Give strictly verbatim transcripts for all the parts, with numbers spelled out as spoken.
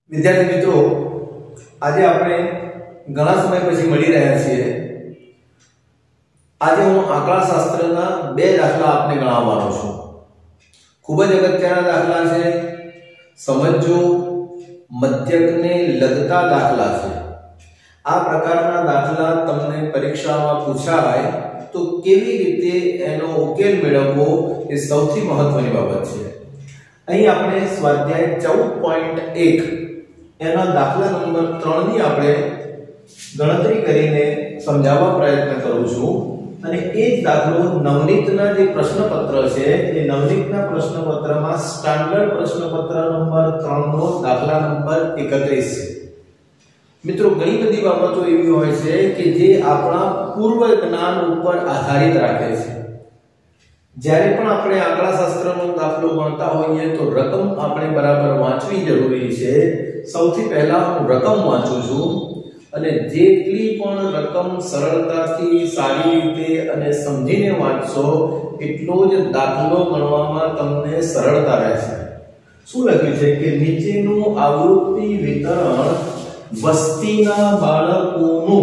विद्यार्थी मित्रों, आज आपणे घणा समय पछी मळी रह्या छीए। आज हूँ आंकड़ाशास्त्रना बे दाखला आपने गणाववानो छुं। खूब ज अगत्यना दाखला छे। समझो, मध्यकने लगता दाखला छे। आ प्रकारना दाखला तमने परीक्षामां पूछाय तो केवी रीते एनो उकेल मेळववो ए सौथी महत्वनी बाबत छे। અહીં આપણે સ્વાધ્યાય चौदह पॉइंट एक એના દાખલા નંબર तीन ની આપણે ગણતરી કરીને સમજાવવા પ્રયત્ન કરું છું અને એ જ દાખલો નવનીતના જે પ્રશ્નપત્ર છે એ નવનીતના પ્રશ્નપત્રમાં સ્ટાન્ડર્ડ પ્રશ્નપત્ર નંબર तीन નો દાખલા નંબર એકત્રીસ છે। મિત્રો, ઘણી બધી બાબતો એવી હોય છે કે જે આપણા પૂર્વ જ્ઞાન ઉપર આધારિત રાખે છે। જ્યારે પણ આપણે આંકડાશાસ્ત્રનો દાખલો ગણતા હોઈએ તો રકમ આપણે બરાબર વાંચવી જરૂરી છે। સૌથી પહેલા હું રકમ વાંચું છું અને જેટલી પણ રકમ સરળતાથી સારી રીતે અને સમજીને વાંચશો એટલો જ દાખલો ગણવામાં તમને સરળતા રહેશે। શું લખ્યું છે કે નીચેનું આવૃત્તિ વિતરણ વસ્તીના બાળકોનું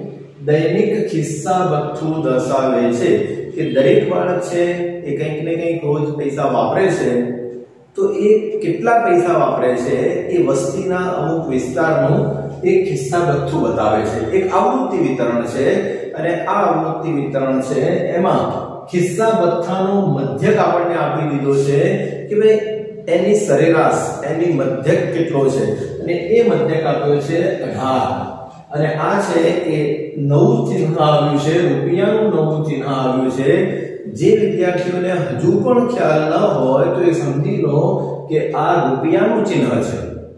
દૈનિક ખિસ્સા બથ્થું દર્શાવે છે કે દરેક બાળક છે એ કંઈક ને કંઈક રોજ પૈસા વાપરે છે તો એ કેટલા પૈસા વાપરે છે એ વસ્તીના અમુક વિસ્તારનું એક ખિસ્સા બથ્થું બતાવે છે। એક આવૃત્તિ વિતરણ છે અને આ આવૃત્તિ વિતરણ છે એમાં ખિસ્સા બથ્થાનો મધ્યક આપણને આપી દીધો છે કે ભાઈ એની સરેરાશ એની મધ્યક કેટલો છે અને એ મધ્યક આપ્યો છે અઢાર અને આ છે એ નવું ચિહ્ન આવ્યું છે, રૂપિયાનું નવું ચિહ્ન આવ્યું છે। જે વિદ્યાર્થીઓને હજુ પણ ખ્યાલ ન હોય તો એ સમજી લો કે આ રૂપિયાનું ચિહ્ન છે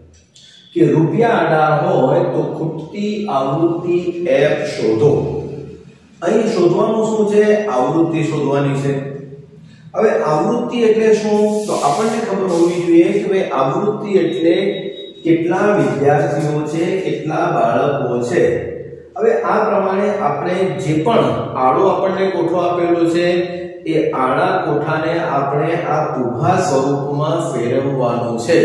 કે રૂપિયા અઢાર હોય તો ખૂટતી આવૃત્તિ એફ શોધો। અહીં શોધવાનું શું છે? આવૃત્તિ શોધવાની છે। હવે આવૃત્તિ એટલે શું? તો આપણને ખબર હોવી જોઈએ કે ભાઈ આવૃત્તિ એટલે કેટલા વિદ્યાર્થીઓ છે, કેટલા બાળકો છે। હવે આ પ્રમાણે આપણે જે પણ આડો આપણને કોઠો આપેલો છે એ આડા કોઠાને આપણે આ ઊભા સ્વરૂપમાં ફેરવવાનો છે।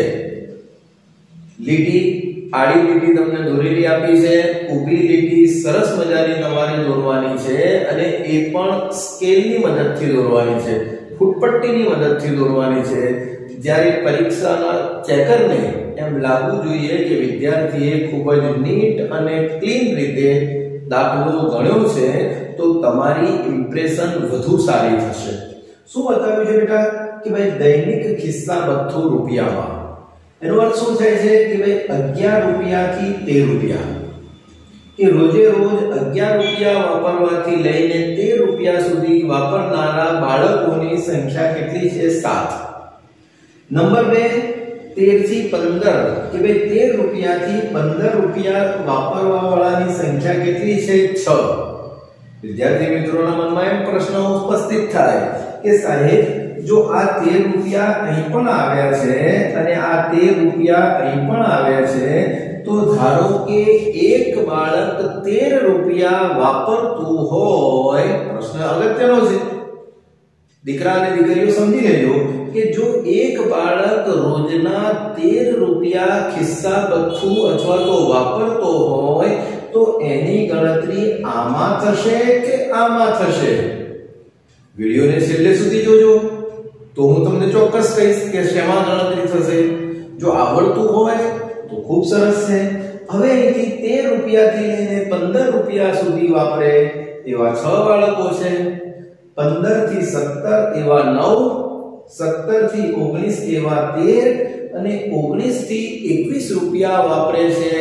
લીટી આડી લીટી તમને દોરેલી આપી છે, ઊભી લીટી સરસ મજાની તમારે દોરવાની છે અને એ પણ સ્કેલની મદદથી દોરવાની છે, ફૂટપટ્ટીની મદદથી દોરવાની છે। જ્યારે પરીક્ષાના ચેકરને એમ લાગવું જોઈએ કે વિદ્યાર્થીએ ખૂબ જ નીટ અને ક્લીન રીતે દાખલો ગણ્યો છે તો તમારી ઇમ્પ્રેશન વધુ સારી થશે। શું બતાવ્યું છે બેટા કે ભાઈ દૈનિક ખિસ્સા બથ્થું રૂપિયામાં, એનો અર્થ શું થાય છે કે ભાઈ અગિયાર રૂપિયાથી તેર રૂપિયા કે રોજે રોજ અગિયાર રૂપિયા વાપરવાથી લઈને તેર રૂપિયા સુધી વાપરનારા બાળકોની સંખ્યા કેટલી છે? सात। નંબર બે, तेर थी पंदर के भाई तेर रुपया थी पंदर रुपया वापरवा वाळानी संख्या केटली छे? छ। विद्यार्थी मित्रोना मनमा एम प्रश्न उपस्थित थाय के साहेब जो आ तेर रुपया અહીં પણ આવ્યા છે અને આ तेर रुपया અહીં પણ આવ્યા છે તો ધારો કે એક બાળક तेर रुपया વાપરતું હોય, પ્રશ્ન અગત્યનો છે। દીકરા અને દીકરીઓ સમજી લેજો કે જો એક બાળક રોજના तेर रुपया ખિસ્સા બથ્થું અથવા તો વાપરતો હોય તો એની ગણતરી આમાં થશે કે આમાં થશે? વિડિયોને છેલ્લે સુધી જોજો તો હું તમને ચોક્કસ કહીશ કે શેમાં ગણતરી થશે। જો આવડતું હોય તો ખૂબ સરસ છે। હવે અહીંથી तेर રૂપિયાથી લઈને पंदर રૂપિયા સુધી વાપરે એવા છ બાળકો છે। पंदर થી सत्तर એવા नौ, सत्तर થી ओगनीस એવા तेर અને ओगनीस થી एकवीस રૂપિયા વાપરે છે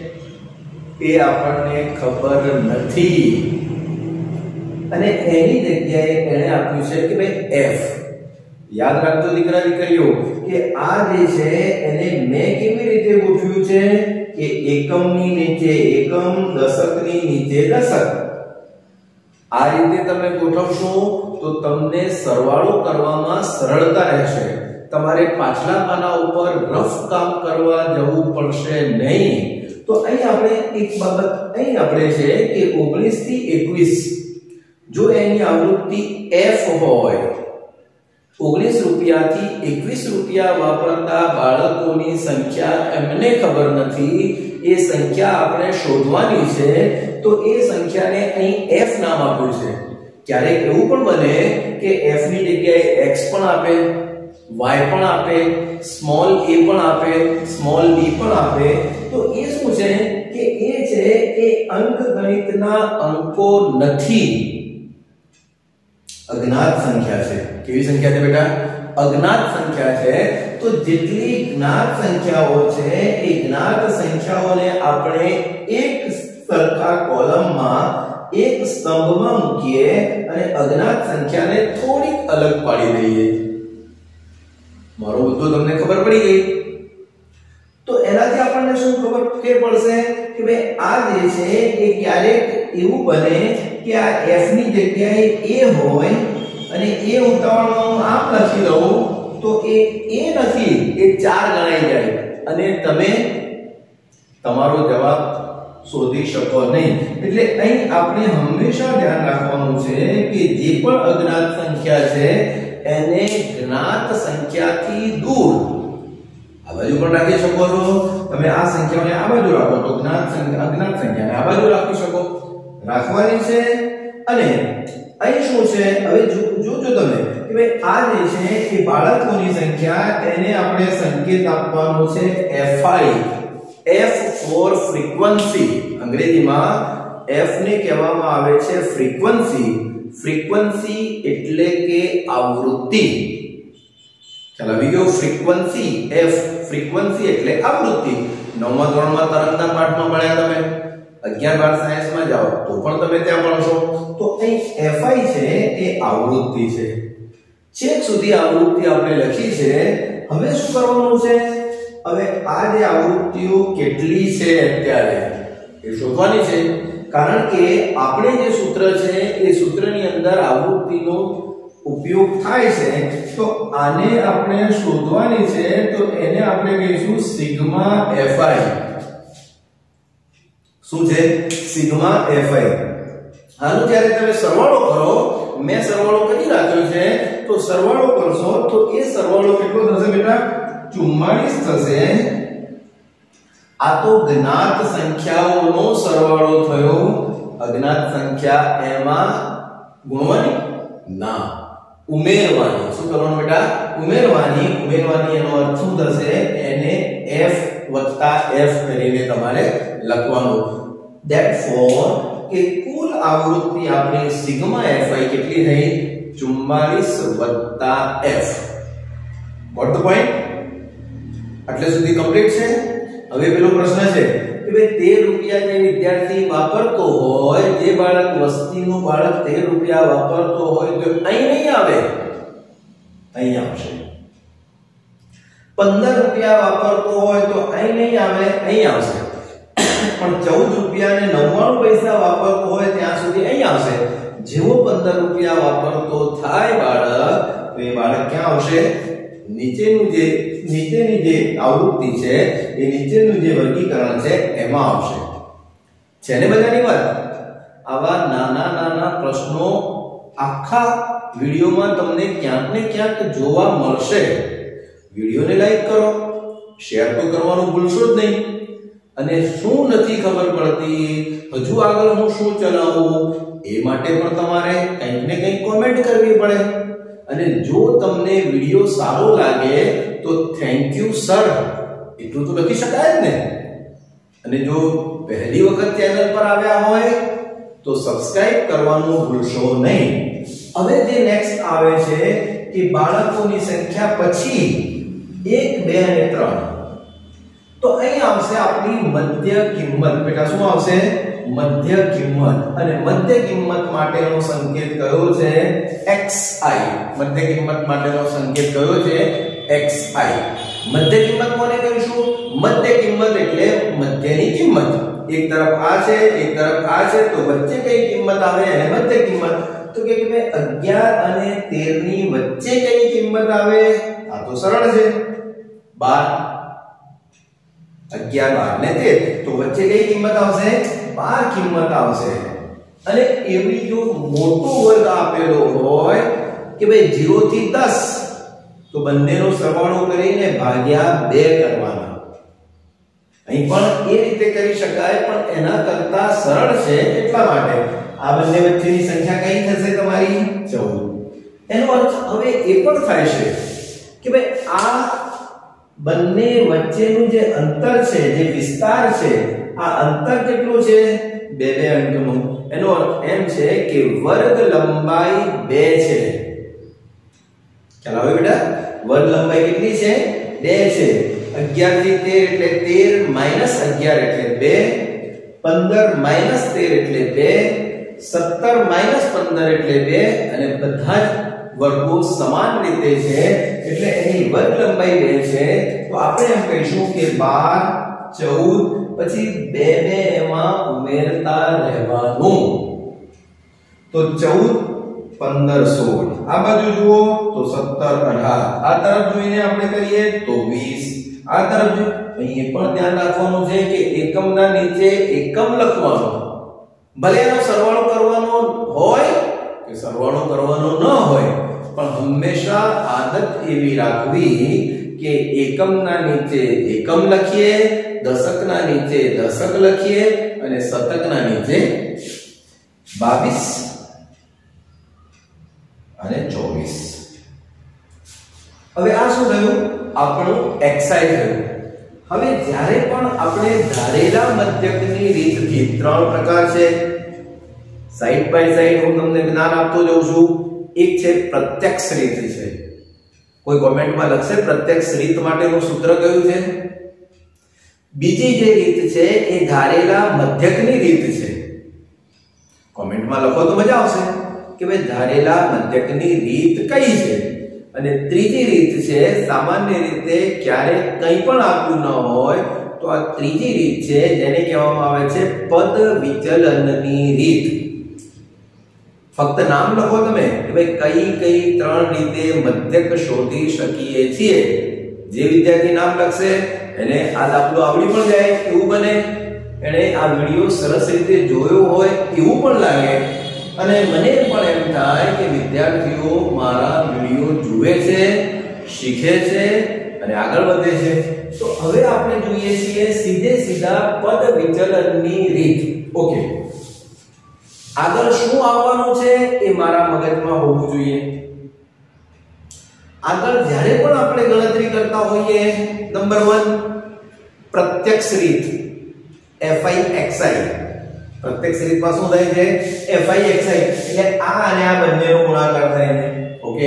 એ આપણને ખબર નથી અને એની જગ્યાએ એણે આપ્યું છે કે ભાઈ એફ। યાદ રાખજો દીકરા દીકરીઓ કે આ જે છે એને મેં કેવી રીતે ગોઠવ્યું છે કે એકમની નીચે એકમ, દશકની નીચે દશક। આ રીતે તમે ગોઠવશો તો તમને સરવાળો કરવામાં સરળતા રહેશે। તમારે પાછલા પાના ઉપર રફ કામ કરવા જવું પડશે નહીં। તો અહીં આપણે એક બાબત અહીં આપણે છે કે ओगनीस થી एकवीस જો એની આવૃત્તિ f હોય ઓગણીસ રૂપિયાથી એકવીસ રૂપિયા વાપરતા બાળકોની સંખ્યા એમને ખબર નથી, એ સંખ્યા આપણે શોધવાની છે, તો એ સંખ્યાને અહીં f નામ આપ્યું છે. ક્યારેક એવું પણ બને કે f ની જગ્યાએ x પણ આપે, y પણ આપે, સ્મોલ a પણ આપે, સ્મોલ b પણ આપે. તો એ શું છે કે એ છે એ અંકગણિતના અંકો નથી, અજ્ઞાત સંખ્યા છે. કેવી સંખ્યા છે બેટા? અજ્ઞાત સંખ્યા છે. તો જેટલી જ્ઞાત સંખ્યાઓ છે એ જ્ઞાત સંખ્યાઓને આપણે એક સરખા કોલમમાં એક સ્તંભમાં મૂકીએ અને અજ્ઞાત સંખ્યાને થોડીક અલગ પાડી દઈએ. મારો મુદ્દો તમને ખબર પડી ગઈ? તો એનાથી આપણને શું ખબર કે પડશે કે ભાઈ આ જે છે એ ક્યારેક એવું બને કે આ f ની જગ્યાએ a હોય અને a ઉતાવળમાં આમ લખી દઉં તો એ a નથી, એ ચાર ગણાઈ જાય અને તમે તમારો જવાબ શોધી શકો નહીં. એટલે અહીં આપણે હંમેશા ધ્યાન રાખવાનું છે કે જે પણ અજ્ઞાત સંખ્યા છે એને જ્ઞાત સંખ્યાથી દૂર આ બાજુ પણ રાખી શકો છો. તમે આ સંખ્યાઓને આ બાજુ રાખો તો જ્ઞાત સંખ્યા અજ્ઞાત સંખ્યાને આ બાજુ રાખી શકો, રાખવાની છે. અને અહીં શું છે હવે જોજો તમે કે ભાઈ આ જે છે એ બાળકોની સંખ્યા, એને આપણે સંકેત આપવાનો છે fi, f for frequency. અંગ્રેજીમાં f ને કહેવામાં આવે છે frequency. frequency એટલે કે આવૃત્તિ. ચાલો આવી ગયો frequency, f frequency એટલે આવૃત્તિ. નવમા ધોરણમાં તરંગના પાઠમાં ભણ્યા તમે, અગિયાર બાર સાયન્સમાં જાઓ તો પણ તમે ત્યાં ભણશો. તો અહીં fi છે એ આવૃત્તિ છે. છેક સુધી આવૃત્તિ આપણે લખી છે. હવે શું કરવાનું છે? હવે આ જે આવૃત્તિઓ કેટલી છે અત્યારે એ શોધવાની છે. કારણ કે આપણે જે સૂત્ર છે એ સૂત્રની અંદર આવૃત્તિનો ઉપયોગ થાય છે. તો આને આપણે શોધવાની છે. તો એને આપણે કહીશું સિગ્મા fi. શું છે? Sigma fi. આનો જ્યારે તમે સરવાળો કરો, મેં સરવાળો કરી રાખ્યો છે, તો સરવાળો કરશો તો એ સરવાળો કેટલો થશે બેટા? ચુમ્માળીસ થશે. આ તો જ્ઞાત સંખ્યાઓનો સરવાળો થયો. અજ્ઞાત સંખ્યા એમાં ગુણવાની ના, ઉમેરવાની. શું કરવાનું બેટા? ઉમેરવાની. ઉમેરવાની એનો અર્થ શું થશે? એને f f કરીને તમારે લખવાનું. ધેટફોર કે કુલ આવૃત્તિ આપણી સિગ્મા fi કેટલી થઈ? ચુમ્માળીસ f. What the point? એટલે સુધી કમ્પ્લીટ છે. હવે પેલો પ્રશ્ન છે કે ભાઈ તેર રૂપિયા જે વિદ્યાર્થી વાપરતો હોય, જે બાળક વસ્તીનું બાળક તેર રૂપિયા વાપરતો હોય તો અહીં નહીં આવે, અહીં આવશે. પંદર રૂપિયા વાપરતો હોય તો અહીં નહીં આવે, અહીં આવશે. પણ ચૌદ રૂપિયા ને નવ્વાણું પૈસા વાપરતો હોય ત્યાં સુધી અહીં આવશે. જેવો પંદર રૂપિયા વાપરતો થાય બાળક, તો એ બાળક ક્યાં આવશે? નીચેનું જે નીચેની જે આવૃત્તિ છે એ નીચેનું જે વર્ગીકરણ છે એમાં આવશે. છે ને બધાની વાત? આવા નાના નાના પ્રશ્નો આખા વિડિયોમાં તમને ક્યાંક ને ક્યાંક જોવા મળશે. વિડિયોને લાઈક કરો, શેર તો કરવાનું ભૂલશો જ નહીં. અને શું નથી ખબર પડતી, હજુ આગળ હું શું ચલાવું, એ માટે પણ તમારે કંઈક ને કંઈક કોમેન્ટ કરવી પડે. અને જો તમને વિડિયો સારો લાગે તો થેન્ક યુ સર એટલું તો લખી શકાય જ ને. અને જો પહેલી વખત ચેનલ પર આવ્યા હોય તો સબસ્ક્રાઇબ કરવાનું ભૂલશો નહીં. હવે જે નેક્સ્ટ આવે છે કે બાળકોની સંખ્યા પછી એક, બે અને ત્રણ. તો અહીં આવશે આપણી મધ્ય કિંમત. બેટા શું આવશે? મધ્ય કિંમત. અને મધ્ય કિંમત માટેનો સંકેત કયો છે? xi. મધ્ય કિંમત માટેનો સંકેત કયો છે? xi. મધ્ય કિંમત કોને કહીશું? મધ્ય કિંમત એટલે મધ્યની કિંમત. એક તરફ આ છે, એક તરફ આ છે, તો વચ્ચે કઈ કિંમત આવે એને મધ્ય કિંમત. તો કે કે અગિયાર અને તેર ની વચ્ચે કઈ કિંમત આવે? આ તો સરળ છે, બાર. અગિયાર, બાર ને તેર, તો વચ્ચે કઈ કિંમત આવશે? બાર કિંમત આવશે. અને એવી જો મોટો વર્ગ આપેલો હોય કે ભાઈ ઝીરો થી દસ તો બંનેનો સરવાળો કરીને ભાગ્યા બે કરવાના. અહીં પણ એ રીતે કરી શકાય, પણ એના કરતા સરળ છે એટલા માટે આ બંને વચ્ચેની સંખ્યા કઈ થશે તમારી ચૌદ. એનો અર્થ હવે એ પણ થાય છે કે ભાઈ આ બંને વચ્ચેનું જે અંતર છે, જે વિસ્તાર છે, આ અંતર કેટલું છે? બે બે અંકનું. એનો અર્થ એમ છે કે વર્ગ લંબાઈ બે છે. ચાલો હવે બેટા, વર્ગ લંબાઈ કેટલી છે? બે છે. અગિયાર થી તેર એટલે તેર માઈનસ અગિયાર એટલે બે, પંદર માઈનસ તેર એટલે બે, સત્તર માઈનસ પંદર એટલે બે, અને બધા જ વર્ગો સમાન રીતે છે એટલે એની વર્ગ લંબાઈ બે છે. તો આપણે એમ કહીશું કે બાર, ચૌદ, પછી બે બે એમાં ઉમેરતા રહેવાનું. તો ચૌદ, પંદર, સોળ. આ બાજુ જુઓ તો સત્તર, અઢાર. આ તરફ જોઈને આપણે કરીએ તો વીસ. આ તરફ જો અહીં પણ ધ્યાન રાખવાનું છે કે એકમના નીચે એકમ લખવાનો, ભલે એનો સરવાળો કરવાનો હોય કે સરવાળો કરવાનો ન હોય, પણ હંમેશા આદત એવી રાખવી કે એકમના નીચે એકમ લખીએ, દશકના નીચે દશક લખીએ અને શતકના નીચે બાવીસ અને ચોવીસ. હવે આ શું થયું? આપણું xi થયું. હવે જ્યારે પણ આપણે ધારેલા મધ્યકની રીતથી ત્રણ પ્રકાર છે, સાઈડ બાય સાઈડ હું તમને જ્ઞાન આપતો જઉં છું. એક છે પ્રત્યક્ષ રીત છે. કોઈ કોમેન્ટમાં લખશે પ્રત્યક્ષ રીત માટેનું સૂત્ર કયું છે? બીજી જે રીત છે એ ધારેલા મધ્યકની રીત છે. કોમેન્ટમાં લખો તો મજા આવશે કે ભાઈ ધારેલા મધ્યકની રીત કઈ છે. અને ત્રીજી રીત છે સામાન્ય રીતે ક્યારે કંઈ પણ આપ્યું ન હોય તો આ ત્રીજી રીત છે જેને કહેવામાં આવે છે પદ વિચલનની રીત. ફક્ત નામ લખો તમે કે ભાઈ કઈ કઈ ત્રણ રીતે મધ્યક શોધી શકીએ છીએ. જે વિદ્યાર્થી નામ લખશે એને આ દાખલો આવડી પણ જાય એવું બને, એને આ વિડિયો સરસ રીતે જોયો હોય એવું પણ લાગે, અને મને પણ એમ થાય કે વિદ્યાર્થીઓ મારા વિડિયો જુએ છે, શીખે છે અને આગળ વધે છે. તો હવે આપણે જોઈએ છીએ સીધે સીધા પદ વિચલનની રીત. ઓકે, આગળ શું આવવાનું છે એ મારા મગજમાં હોવું જોઈએ. આગળ જ્યારે પણ આપણે ગણતરી કરતા હોઈએ, નંબર એક પ્રત્યક્ષ રીત fi xi. પ્રત્યક્ષ રીતમાં શું થાય છે? fi xi એટલે આ અને આ બંનેનો ગુણાકાર થાય છે. ઓકે,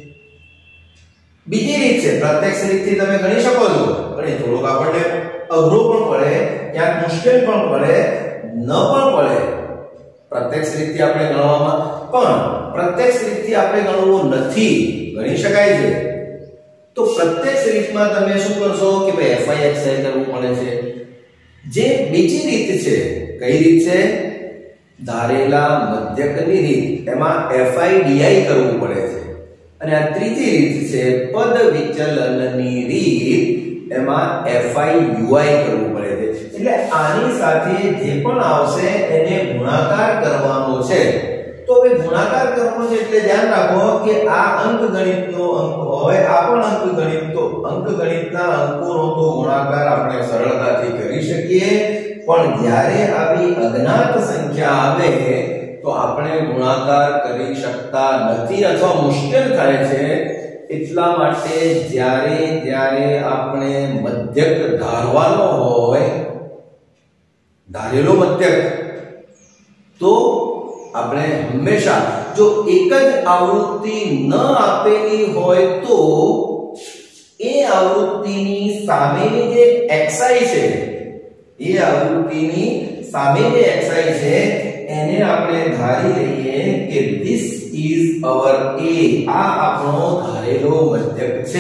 બીજી રીત છે પ્રત્યક્ષ રીતથી તમે ગણી શકો છો, પણ એ થોડુંક આપણને અઘરું પણ પડે, ક્યાંક મુશ્કેલ પણ પડે, ન પણ પડે પ્રત્યક્ષ રીતથી આપણે ગણવામાં. પણ પ્રત્યક્ષ રીતથી આપણે ગણવું નથી, ગણી શકાય છે. તો પ્રત્યક્ષ રીતમાં તમે શું કરશો કે ભાઈ fi xi કરવું પડે છે. જે બીજી રીત છે, કઈ રીત છે? ધારેલા મધ્યકની રીત, એમાં fi di કરવું પડે છે. અને આ ત્રીજી રીત છે પદ વિચલનની રીત, એમાં fi ui કરવું પડે છે. એટલે આની સાથે જે પણ આવશે એને ગુણાકાર કરવાનો છે. તો હવે ગુણાકાર કરવાનો છે એટલે ધ્યાન રાખો કે આ અંકગણિતનો અંક હોય, આ પણ અંકગણિત, તો અંકગણિતના અંકોનો તો ગુણાકાર આપણે સરળતાથી કરી શકીએ, પણ જ્યારે આવી અજ્ઞાત સંખ્યા આવે તો આપણે ગુણાકાર કરી શકતા નથી અથવા મુશ્કેલ થાય છે. એટલા માટે જ્યારે જ્યારે આપણે મધ્યક ધારવાનો હોય, ધારેલો મધ્યક, તો આપણે હંમેશા જો એક જ આવૃત્તિ ન આપેલી હોય તો એ આવૃત્તિની સામેની જે xi છે, એ આવૃત્તિની સામે જે xi છે એને આપણે ધારી લઈએ કે this is our a. આ આપણો ધારેલો મધ્યક છે.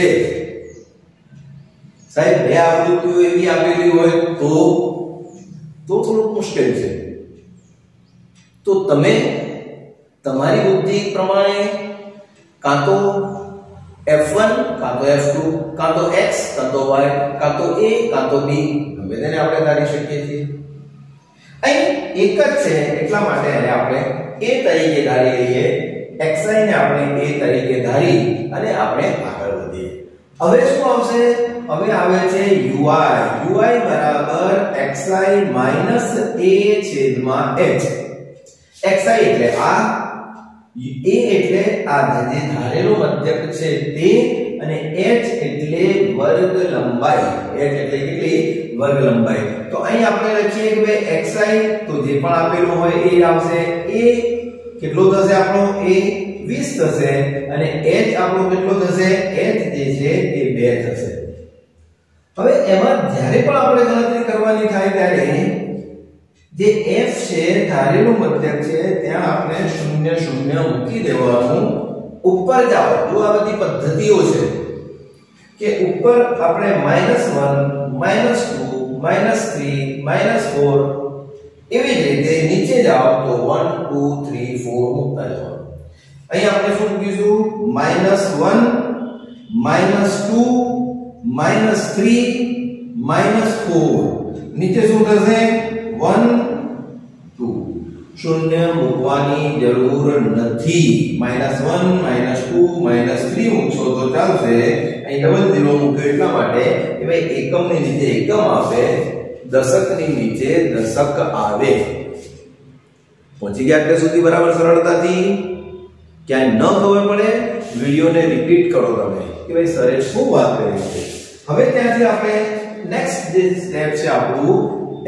સાહેબ બે આવૃત્તિઓ એવી આપેલી હોય તો તો થોડું મુશ્કેલ છે. તો તમે તમારી બુદ્ધિ પ્રમાણે કાં તો એફ વન, કાં તો એફ ટુ, કાં તો x, કાં તો y, કાં તો a, કાં તો b, ગમે તેને આપણે ધારી શકીએ છીએ. અહીં એક જ છે એટલા માટે એને આપણે a તરીકે ધારી લઈએ, xi ને આપણે a તરીકે ધારી અને આપણે આગળ કરી દઈએ। હવે શું આવશે? હવે આવે છે ui ui બરાબર xi માઈનસ a છેદમાં h। xi એટલે આ, a એટલે આ જે ધારેલું મધ્યક છે તે, અને h એટલે વર્ગ લંબાઈ। h એટલે કેટલી? વર્ગ લંબાઈ। તો અહીં આપણે લખીએ કે ભાઈ xi તો જે પણ આપેલું હોય એ આવશે। a કેટલો થશે આપણો? a વીસ થશે, અને h આપણો કેટલો થશે? h જે છે એ બે થશે। હવે એમાં જ્યારે પણ આપણે ગણતરી કરવાની થાય ત્યારે જે f છે ધારેલું મધ્યક છે ત્યાં આપણે શૂન્ય શૂન્ય મૂકી દેવાનું। ઉપર જાઓ, જો આ બધી પદ્ધતિઓ છે કે ઉપર આપણે minus one minus two minus three minus four એવી જ રીતે નીચે જાઓ તો વન ટુ થ્રી ફોર મૂકતા જવાનું। અહીં આપણે શું મૂકીશું? Minus one minus two minus three minus four, નીચે શું થશે? One two. શૂન્ય મૂકવાની જરૂર નથી। Minus one minus two minus three મૂકશો તો ચાલશે। અહીં ડબલ ઝીરો મૂક્યો એટલા માટે કે ભાઈ એકમની નીચે એકમ આવે, દશકની નીચે દશક આવે। પહોંચી ગયા એટલે સુધી બરાબર સરળતાથી? ક્યાંય ન ખબર પડે વિડિયોને રિપીટ કરો તમે કે ભાઈ સરે શું વાત કરી છે। હવે ત્યાંથી આપણે નેક્સ્ટ જે સ્ટેપ છે આપણું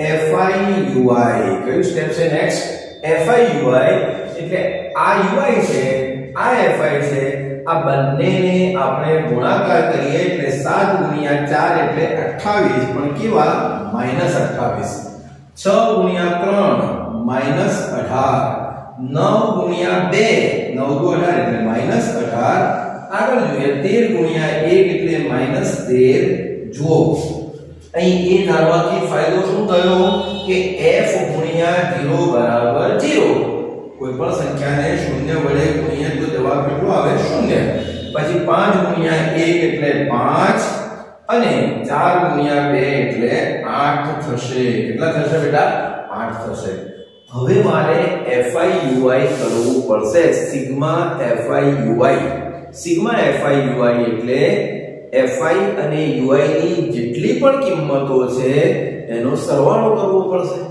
fiui। કયું સ્ટેપ છે નેક્સ્ટ? fiui એટલે આ ui છે, આ fi છે, આ બંનેને આપણે ગુણાકાર કરીએ એટલે સાત ગુણ્યા ચાર એટલે અઠ્ઠાવીસ, પણ કેવા? માઈનસ અઠ્ઠાવીસ। છ ગુણ્યા ત્રણ માઈનસ અઢાર, નવ ગુણ્યા બે, નવ દુ અઢાર એટલે માઈનસ અઢાર। આગળ જોઈએ તેર ગુણ્યા એક એટલે માઈનસ તેર। જુઓ અહીં એ ધારવાથી ફાયદો શું થયો કે f ગુણ્યા ઝીરો બરાબર ઝીરો। કોઈ પણ સંખ્યાને શૂન્ય વડે ગુણીએ તો જવાબ કેટલો આવે? શૂન્ય। પછી પાંચ ગુણ્યા એક એટલે પાંચ, અને ચાર ગુણ્યા બે એટલે આઠ થશે। કેટલા થશે બેટા? આઠ થશે। હવે મારે fiui કરવું પડશે। સિગ્મા fiui સિગ્મા fiui એટલે fi અને ui ની જેટલી પણ કિંમતો છે એનો સરવાળો કરવો પડશે।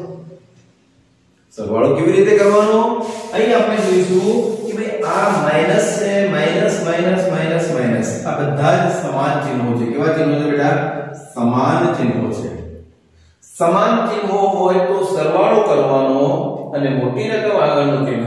સરવાળો કેવી રીતે કરવાનો? અહીં આપણે જોઈશું કે ભાઈ આ માઈનસ છે, માઈનસ માઈનસ માઈનસ માઈનસ, આ બધા જ સમાન ચિહ્નો છે। કેવા ચિહ્નો છે બેટા? સમાન ચિહ્નો છે। સમાન ચિહ્નો હોય તો સરવાળો કરવાનો, અને મોટી રકમ આગળનું ચિહ્ન,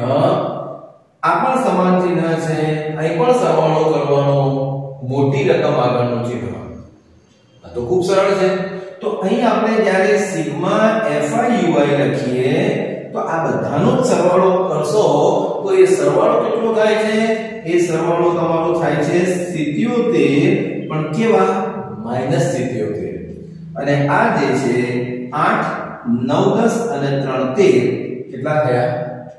આ પણ સમાન ચિહ્ન છે, અહીં પણ સરવાળો કરવાનો, મોટી રકમ આગળનું ચિહ્ન। આ તો ખૂબ સરળ છે। તો અહીં આપણે જ્યારે સિગ્મા fiui લખીએ તો આ બધાનો જ સરવાળો કરશો તો એ સરવાળો કેટલો થાય છે? એ સરવાળો તમારો થાય છે સિત્યોતેર, પણ કેવા? માઈનસ સિત્યોતેર। અને આ જે છે આઠ નવ દસ અને ત્રણ તેર, કેટલા થયા?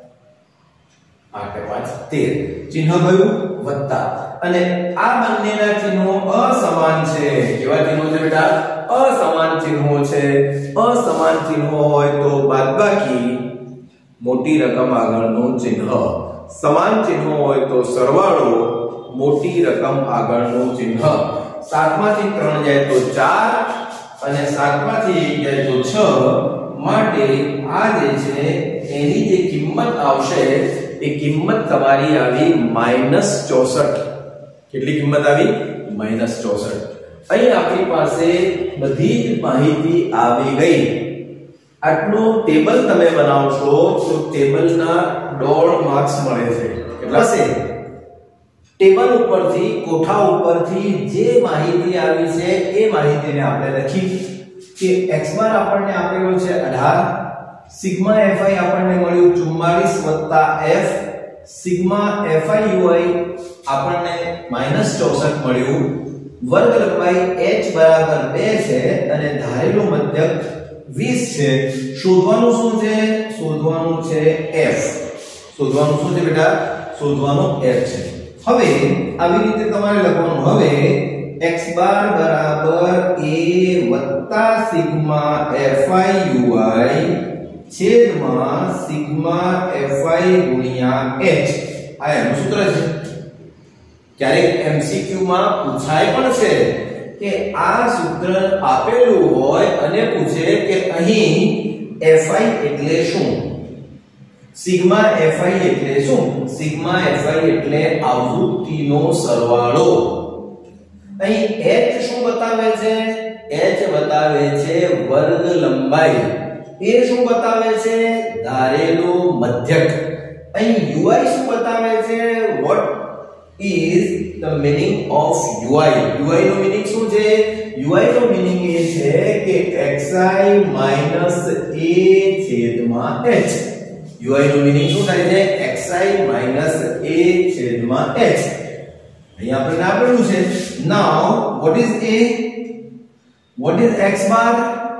આઠ પાંચ તેર। ચિહ્ન કયું? વત્તા। અને આ બંનેના ચિહ્નો અસમાન છે। કેવા ચિહ્નો છે બેટા? અસમાન ચિહ્નો છે। અસમાન ચિહ્નો હોય તો બાદબાકી, મોટી રકમ આગળનું ચિહ્ન। સમાન ચિહ્નો હોય તો સરવાળો, મોટી રકમ આગળનું ચિહ્ન। સાતમાંથી ત્રણ જાય તો ચાર, અને સાતમાંથી એક જાય તો છ, માટે આ જે છે એની જે કિંમત આવશે એ કિંમત તમારી આવી માઈનસ ચોસઠ। કેટલી કિંમત આવી? માઈનસ ચોસઠ। અહીં આપણી પાસે બધી જ માહિતી આવી ગઈ। આટલું ટેબલ તમે બનાવશો તો ટેબલના દોઢ માર્ક્સ મળે છે। કેટલા છે? ટેબલ ઉપરથી, કોઠા ઉપરથી જે માહિતી આવી છે એ માહિતીને આપણે લખી કે x બાર આપણને આપેલો છે અઢાર, સિગ્મા fi આપણને મળ્યું ચુમ્માલીસ વત્તા f, સિગ્મા fiui આપણને માઈનસ ચોસઠ મળ્યું, વર્ગ લંબાઈ h બરાબર બે છે, અને ધારેલું મધ્યક વીસ છે। શોધવાનું શું છે? શોધવાનું છે f। શોધવાનું શું છે બેટા? શોધવાનું f છે। હવે આવી રીતે તમારે લખવાનું। હવે x બાર બરાબર a વત્તા સિગ્મા fiui છેદમાં સિગ્મા fi ગુણ્યા h। આ એનું સૂત્ર છે। ક્યારેક એમસીક્યુ માં પૂછાય પણ છે કે આ સૂત્ર આપેલું હોય અને પૂછે કે અહીં fi એટલે શું, સિગ્મા fi એટલે શું? સિગ્મા fi એટલે આવૃત્તિનો સરવાળો. અહીં h શું બતાવે છે? h બતાવે છે વર્ગ લંબાઈ. એ શું બતાવે છે? ધારેલો મધ્યક. અહીં ui શું બતાવે છે? what is the meaning of ui? ui નો મીનિંગ શું છે? ui નો મીનિંગ એ છે કે xi minus a છેદમાં h. ui નો મીનિંગ શું થાય છે? xi minus a છેદમાં h. અહીં આપણે આપેલું છે. now what is a? what is x bar?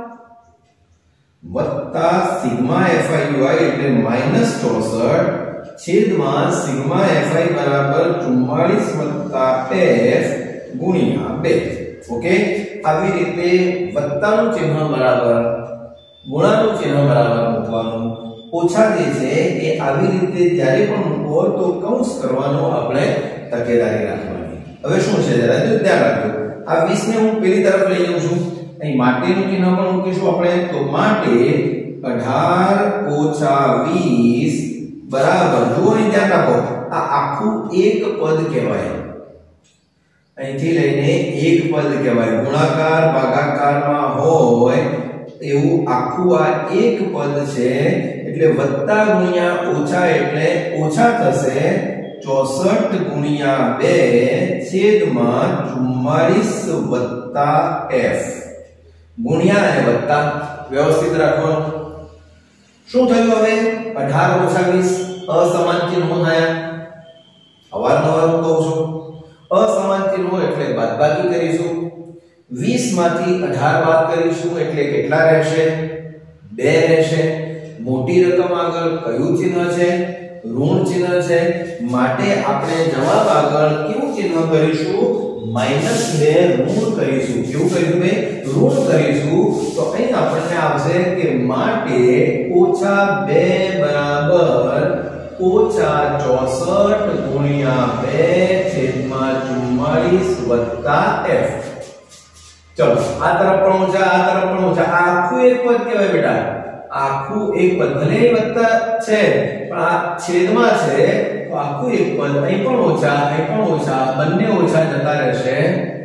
વત્તા સિગ્મા fi ui એટલે માઈનસ ચોસઠ છેદમાં સિગ્મા fi બરાબર ચુમ્માલીસ વત્તા f ગુણ્યા બે. ઓકે, આવી રીતે વત્તાનું ચિહ્ન બરાબર ગુણાનું ચિહ્ન બરાબર મૂકવાનું. ઓછા જે છે એ આવી રીતે જ્યારે પણ મૂકો તો કૌંસ કરવાનો આપણે તકેદારી રાખવાની. હવે શું છે જરા ધ્યાન રાખજો. આ વીસ ને હું પેલી તરફ લઈ જાઉં છું. અહીં માટેનું ચિહ્ન પણ મૂકીશું આપણે. તો માટે અઢાર ઓછા વીસ બરાબર, જો અહીં ધ્યાન રાખો, આ આખું એક પદ કહેવાય. અહીંથી લઈને એક પદ કહેવાય. ગુણાકાર ભાગાકારમાં હોય એવું આખું આ એક પદ છે. એટલે વત્તા ગુણ્યા ઓછા એટલે ઓછા થશે. ચોસઠ ગુણ્યા બે છેદમાં ચુમ્માલીસ વત્તા f ગુણ્યા અને વત્તા વ્યવસ્થિત રાખવાનું. શું થયું હવે? અઢાર ઓછા વીસ અસમાન ચિહ્નો થયા. અવારનવાર હું કહું છું અસમાન ચિહ્નો એટલે બાદબાકી કરીશું. વીસ માંથી અઢાર બાદ કરીશું એટલે કેટલા રહેશે? બે રહેશે. મોટી રકમ આગળ કયું ચિહ્ન છે? ઋણ ચિહ્ન છે. માટે આપણે જવાબ આગળ કેવું ચિહ્ન કરીશું? માઈનસ બે ઋણ કરીશું. કેવું કરીશું બે? ઋણ કરીશું. તો અહીં આપણને આવશે કે માટે ઓછા બે બરાબર ઓછા ચોસઠ ગુણ્યા બે છેદમાં ચુમ્માલીસ વત્તા f. ચલો આ તરફ પણ ઓછા, આ તરફ પણ ઓછા. આ આખું એક પદ કહેવાય બેટા. આખું એક પદ ભલે વત્તા છે પણ આ છેદમાં છે તો આખું એક પદ. અહીં પણ ઓછા, અહીં પણ ઓછા, બંને ઓછા જતા રહેશે.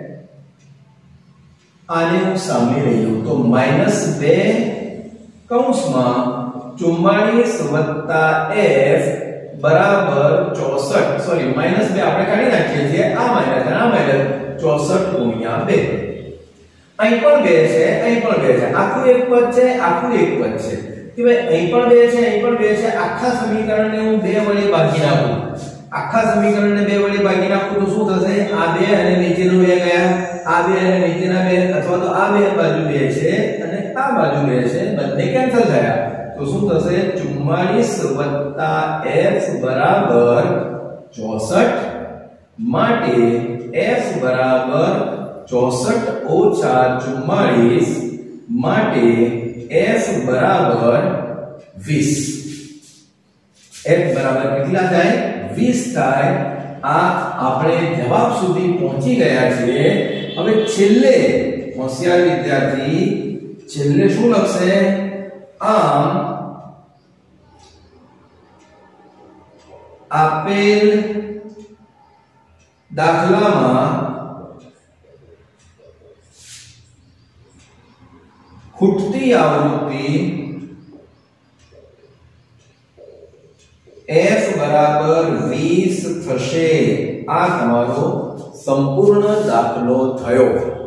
આને હું સામે લઈ લઉં તો માઈનસ બે કૌંસમાં ચુમ્માલીસ વત્તા f બરાબર ચોસઠ. સોરી માઈનસ બે આપણે કાઢી નાખીએ છીએ. આ માઈનસ આ માઈનસ ચોસઠ ગુણ્યા બે. અહીં પણ બે છે, અહીં પણ બે છે. આખું એક પદ છે, આખું એક પદ છે. કે ભાઈ અહીં પણ બે છે, અહીં પણ બે છે. આખા સમીકરણને હું બે વડે ભાગી નાખું. આખા સમીકરણને બે વડે ભાગી નાખું તો શું થશે? આ બે અને નીચેનો બે ગયા. આ બે અને નીચેના બે, અથવા તો આ બે બાજુ બે છે અને આ બાજુ બે છે, બંને કેન્સલ થયા. તો શું થશે? ચુમ્માલીસ વત્તા f બરાબર ચોસઠ. માટે f બરાબર ચોસઠ ઓછા ચુમ્માલીસ. માટે f બરાબર વીસ. f બરાબર કેટલા થાય? વીસ થાય. આ આપણે જવાબ સુધી પહોંચી ગયા છીએ. હવે છેલ્લે હોશિયાર વિદ્યાર્થી છેલ્લે શું લખશે? આમ આપેલ દાખલામાં ખૂટતી આવૃત્તિ f બરાબર વીસ થશે. આ તમારો સંપૂર્ણ દાખલો થયો.